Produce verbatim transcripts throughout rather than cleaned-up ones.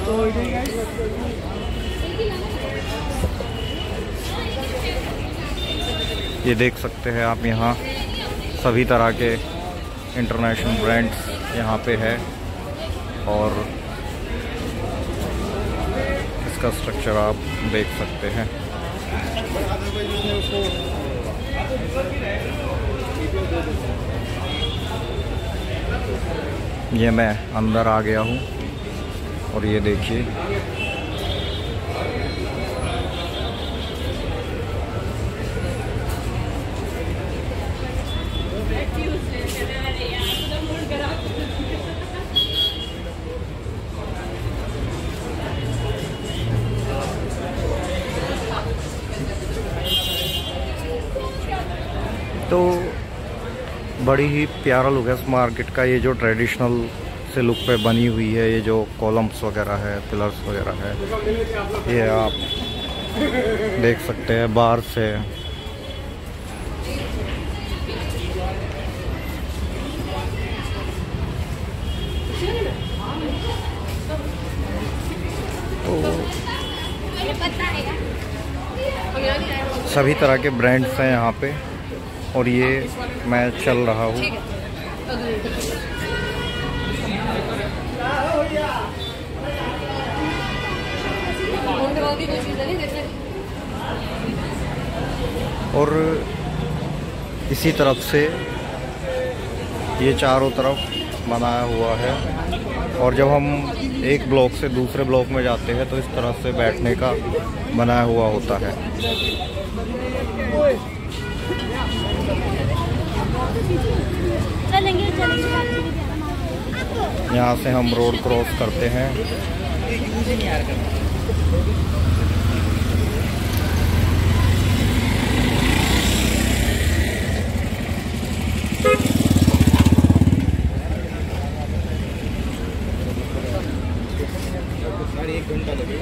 ये देख सकते हैं आप, यहाँ सभी तरह के इंटरनेशनल ब्रांड्स यहाँ पे है और इसका स्ट्रक्चर आप देख सकते हैं। ये मैं अंदर आ गया हूँ और ये देखिए तो बड़ी ही प्यारा लुक है इस मार्केट का। ये जो ट्रेडिशनल से लुक पे बनी हुई है, ये जो कॉलम्स वगैरह है, पिलर्स वगैरह है, ये आप देख सकते हैं बाहर से। तो सभी तरह के ब्रांड्स हैं यहाँ पे और ये मैं चल रहा हूँ। और इसी तरफ से ये चारों तरफ बनाया हुआ है और जब हम एक ब्लॉक से दूसरे ब्लॉक में जाते हैं तो इस तरह से बैठने का बनाया हुआ होता है। चलेंगे चलेंगे यहाँ से हम रोड क्रॉस करते हैं। एक घंटा लगेगा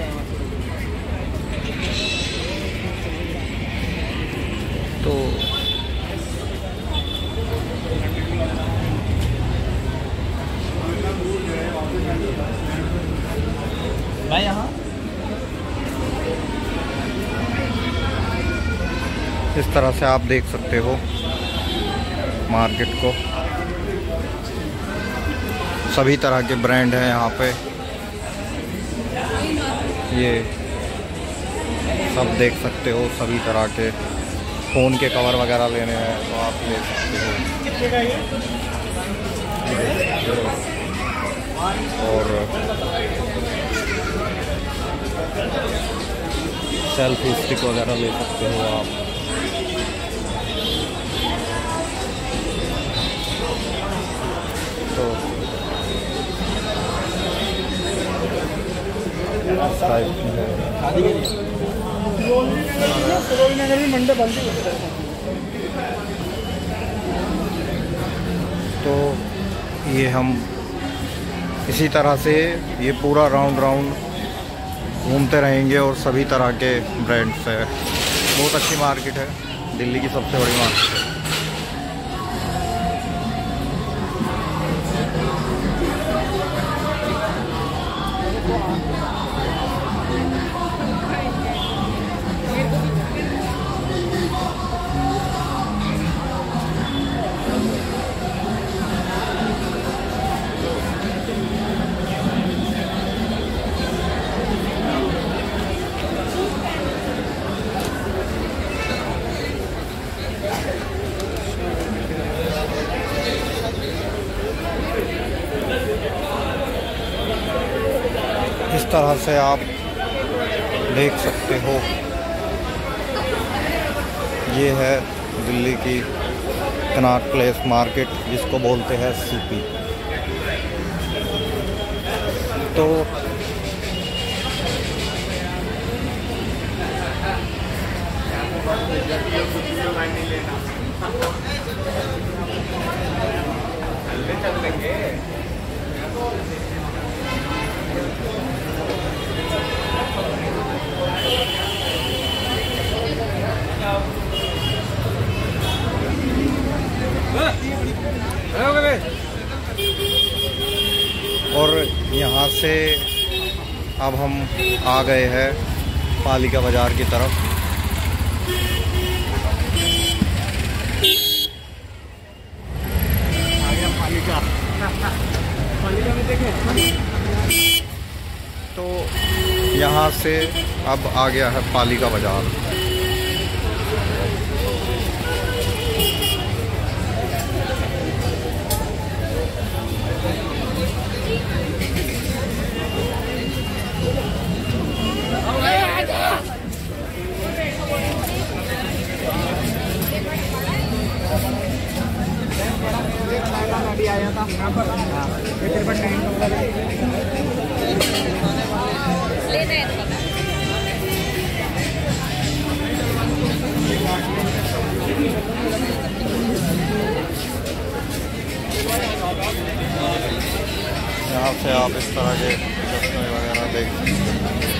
तो मैं यहाँ इस तरह से आप देख सकते हो मार्केट को। सभी तरह के ब्रांड हैं यहाँ पे, ये सब देख सकते हो। सभी तरह के फ़ोन के कवर वगैरह लेने हैं तो आप ले सकते हो। और सेल्फी स्टिक वगैरह ले सकते हो आप। तो तो ये हम इसी तरह से ये पूरा राउंड राउंड घूमते रहेंगे और सभी तरह के ब्रांड्स है। बहुत अच्छी मार्केट है, दिल्ली की सबसे बड़ी मार्केट है। इस तरह से आप देख सकते हो, ये है दिल्ली की कनॉट प्लेस मार्केट जिसको बोलते हैं सीपी। तो और यहाँ से अब हम आ गए हैं पालिका बाज़ार की तरफ। आ गया पालिका। पालिका में देखे तो यहाँ से अब आ गया है पालिका बाज़ार। आया था यहाँ पर। तेरे पर टाइम यहाँ से आप इस तरह के चश्मे वगैरह देख सकते हैं।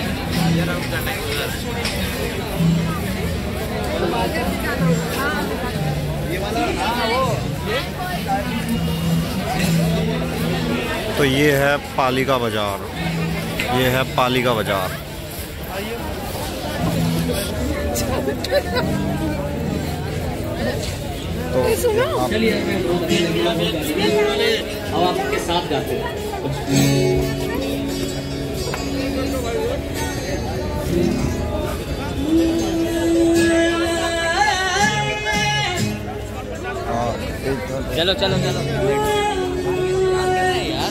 तो ये है पालिका बाज़ार, ये है पालिका बाज़ार। तो चलिए अब आपके साथ गाते हैं। चलो चलो चलो यार।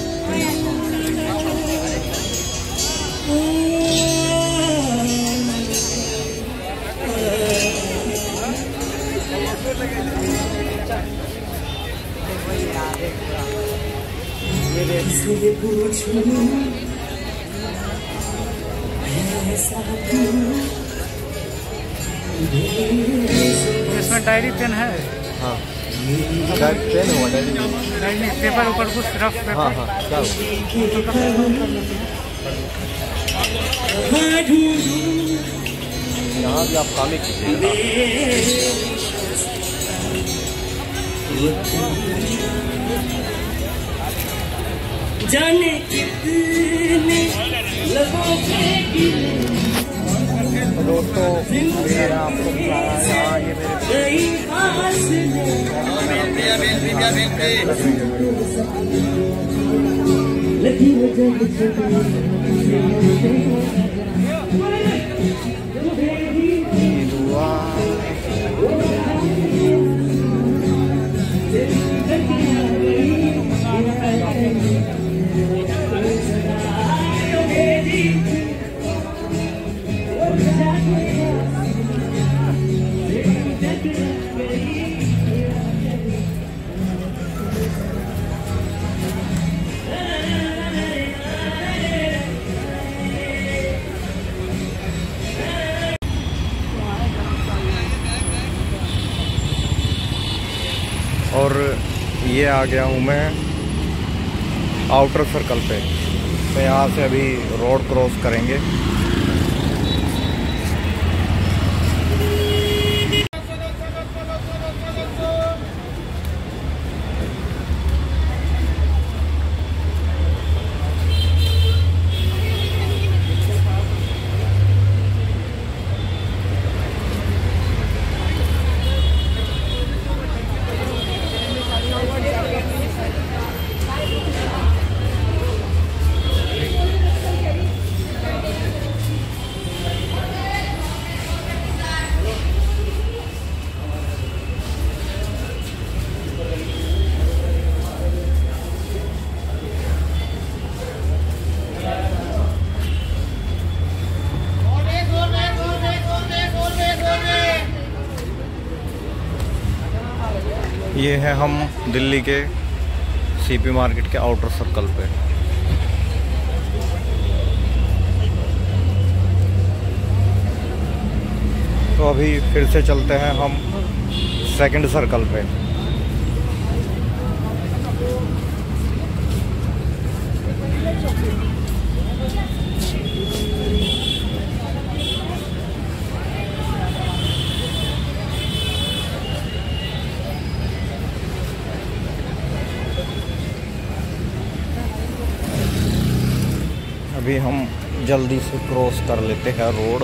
इसमें डायरी पेन है। हाँ डायरी पेन हुआ, डायरी डायरी नहीं, पेपर ऊपर कुछ रफ पेपर। हाँ हाँ क्या हुआ? यहाँ भी आप कामिक जाने कितने लोगों के दोस्तों मैंने आपको बताया यहाँ ये मेरे दुआ और ये आ गया हूँ मैं आउटर सर्कल पे। तो यहाँ से अभी रोड क्रॉस करेंगे। ये है हम दिल्ली के सीपी मार्केट के आउटर सर्कल पे। तो अभी फिर से चलते हैं हम सेकंड सर्कल पे। अभी हम जल्दी से क्रॉस कर लेते हैं रोड।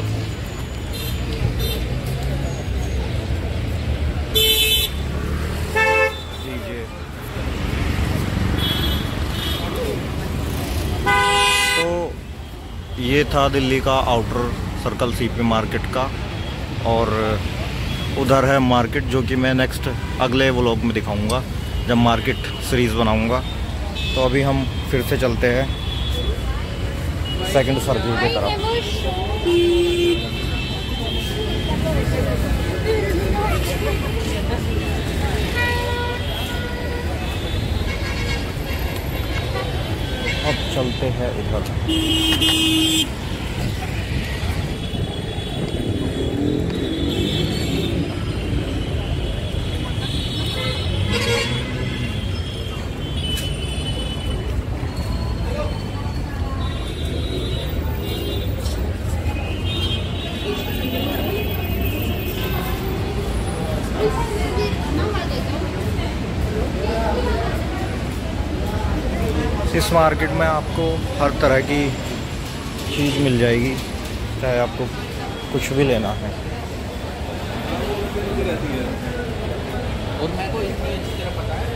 तो ये था दिल्ली का आउटर सर्कल सीपी मार्केट का, और उधर है मार्केट जो कि मैं नेक्स्ट अगले व्लॉग में दिखाऊंगा जब मार्केट सीरीज़ बनाऊंगा। तो अभी हम फिर से चलते हैं सेकंड सर्किल की तरफ। अब चलते हैं इधर। इस मार्केट में आपको हर तरह की चीज़ मिल जाएगी, चाहे आपको कुछ भी लेना है। और मेरे को इसमें अच्छी तरह पता है।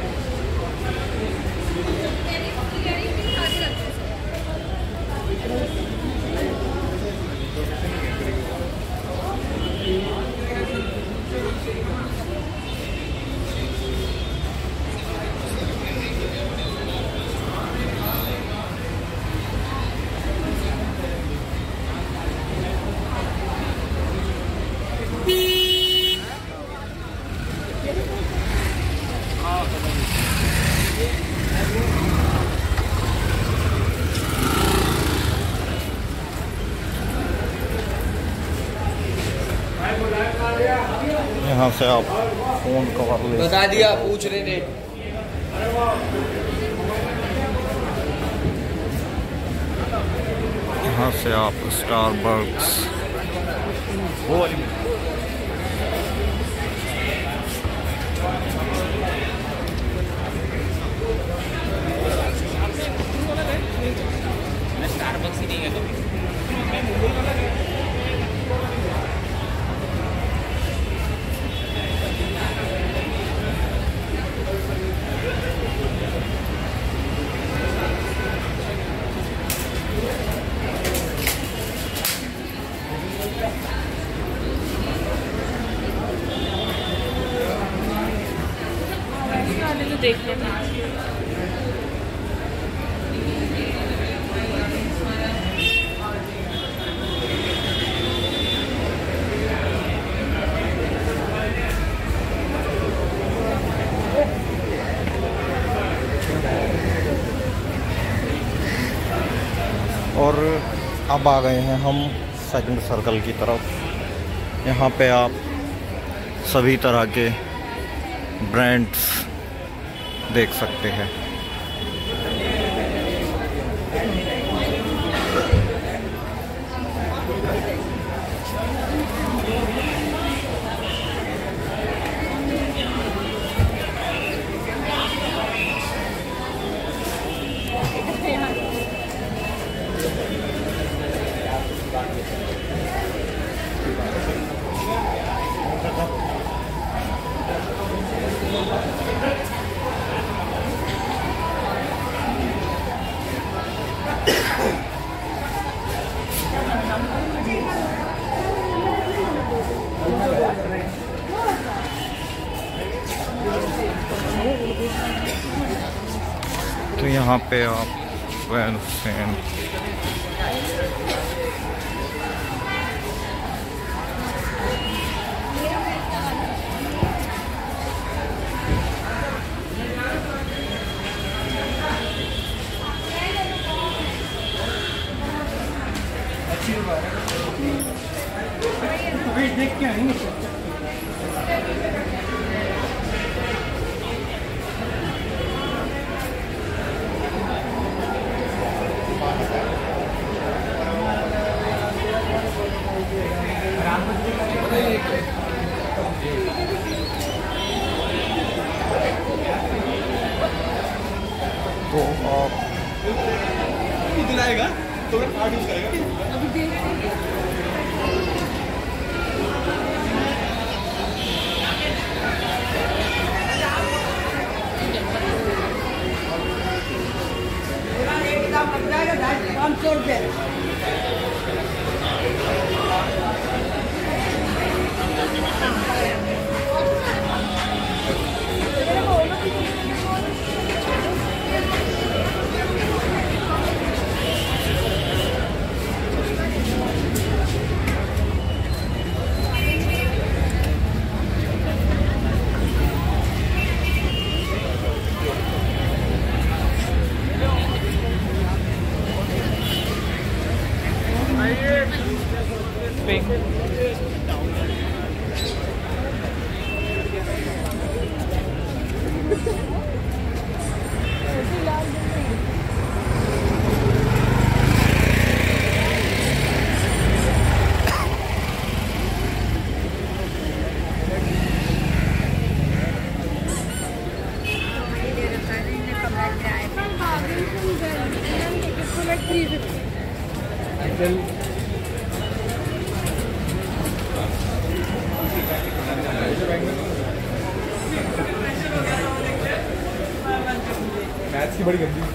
यहाँ से आप फ़ोन कवर ले बता दिया, पूछ रहे थे। यहाँ से आप स्टारबक्स वो वाली स्टारबक्स ही नहीं है कभी। देख लेना। और अब आ गए हैं हम सेकंड सर्कल की तरफ। यहाँ पे आप सभी तरह के ब्रांड्स देख सकते हैं। तो यहाँ पे आप वैन देख के आएंगे। तो आप दिलाएगा पाँच सौ रुपये मैथ्स की बड़ी गंदी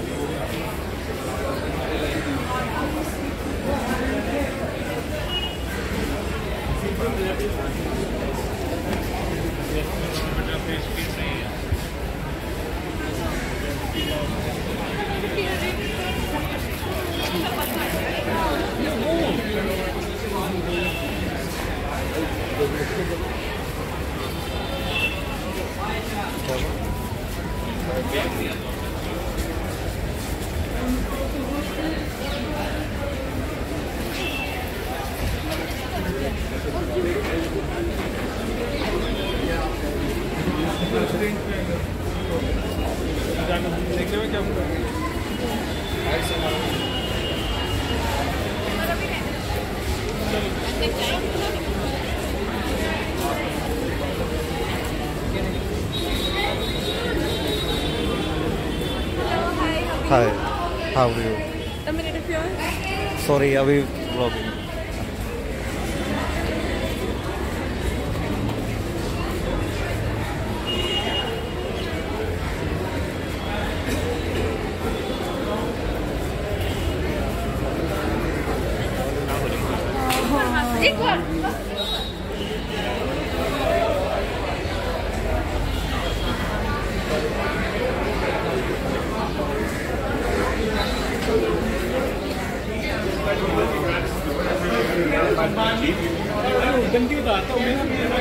Hi, how are you? A minute of yours. Sorry, अभी vlogging. एक बार गंदी उतारता हूँ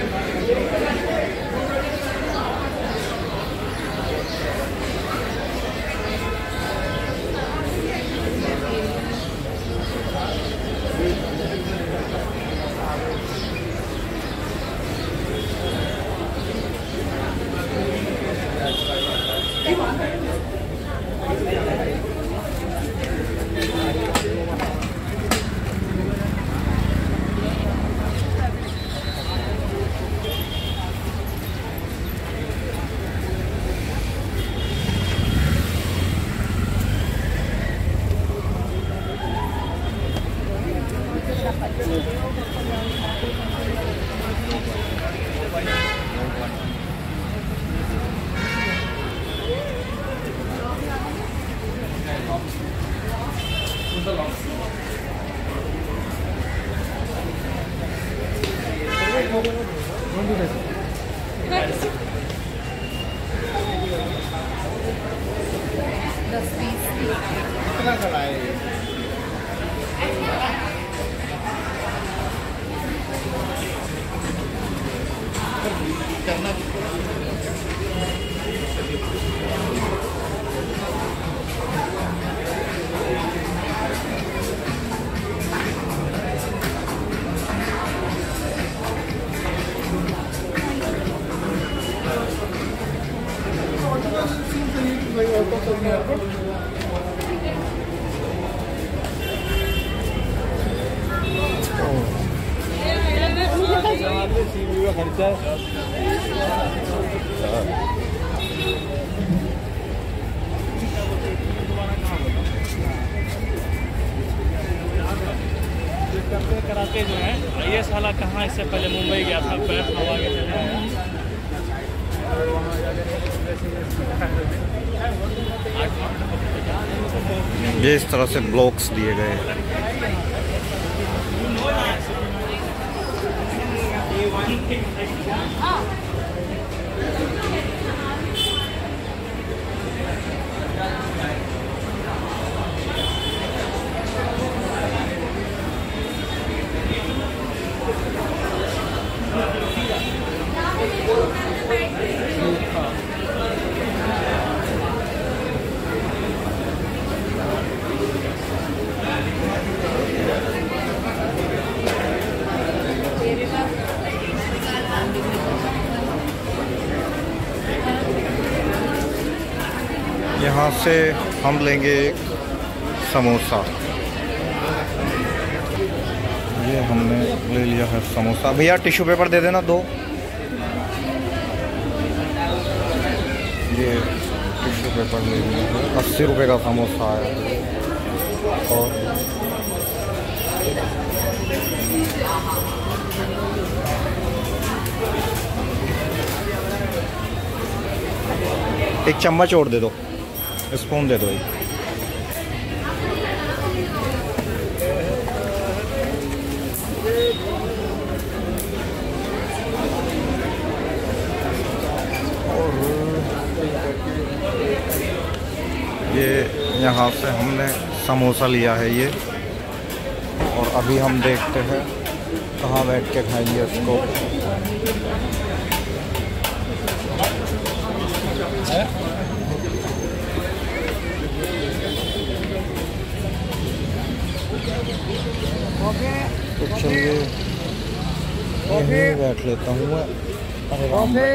कितना खड़ा है करना खर्चा के जो है ये साला कहाँ इससे पहले मुंबई गया था, पैर हवा के चले आया और वहाँ जाकर ये इस तरह से ब्लॉक्स दिए गए हैं। यहाँ से हम लेंगे एक समोसा। ये हमने ले लिया है समोसा। भैया टिश्यू पेपर दे देना दो। ये टिश्यू पेपर ले लिया है। अस्सी रुपये का समोसा है। और एक चम्मच और दे दो, स्पून दे दो एक। और ये यहाँ से हमने समोसा लिया है ये, और अभी हम देखते हैं कहाँ बैठ के खाएंगे इसको। तो चलिए यहीं बैठ लेता हूँ मैं। अरे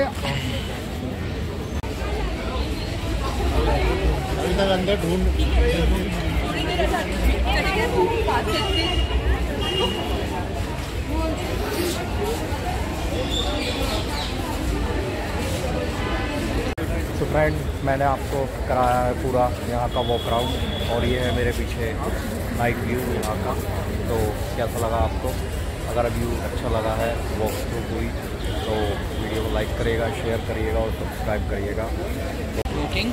अंदर ढूंढ तो फ्रेंड, मैंने आपको कराया है पूरा यहाँ का वॉक राउंड, और ये है मेरे पीछे नाइट व्यू यहाँ का। तो कैसा लगा आपको? अगर व्यू अच्छा लगा है वॉक थ्रू पूरी, तो वीडियो को लाइक करिएगा, शेयर करिएगा और सब्सक्राइब करिएगा। बुकिंग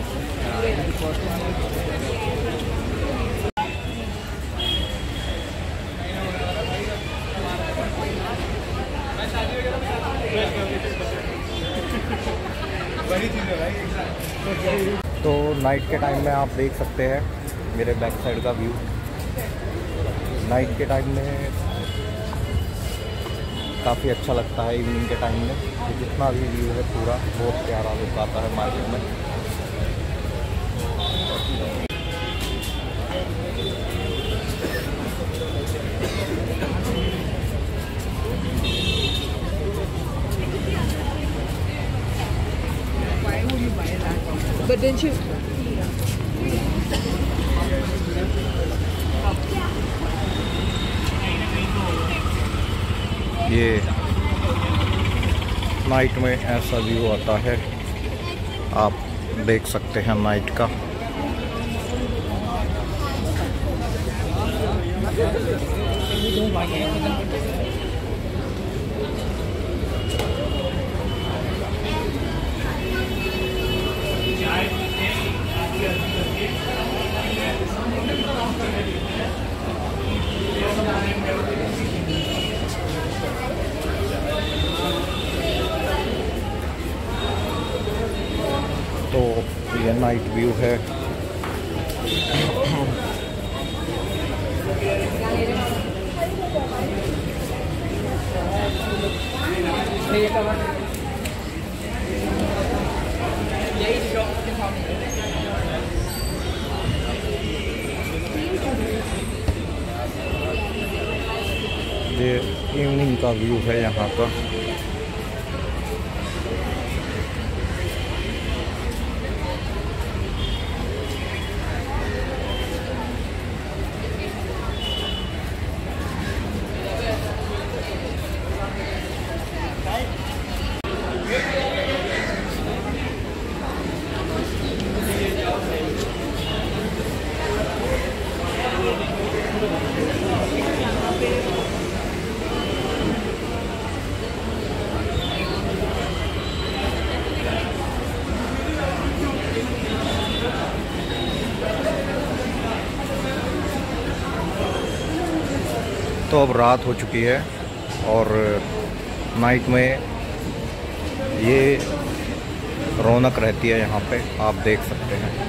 तो नाइट के टाइम में आप देख सकते हैं मेरे बैक साइड का व्यू। नाइट के टाइम में काफ़ी अच्छा लगता है, इवनिंग के टाइम में तो जितना भी व्यू है पूरा बहुत प्यारा लुक आता है मार्केट में। But didn't you? ये नाइट में ऐसा व्यू आता है, आप देख सकते हैं नाइट का। तो ये नाइट व्यू है। ये इवनिंग का व्यू है यहाँ का। तो अब रात हो चुकी है और नाइट में ये रौनक रहती है यहाँ पे, आप देख सकते हैं।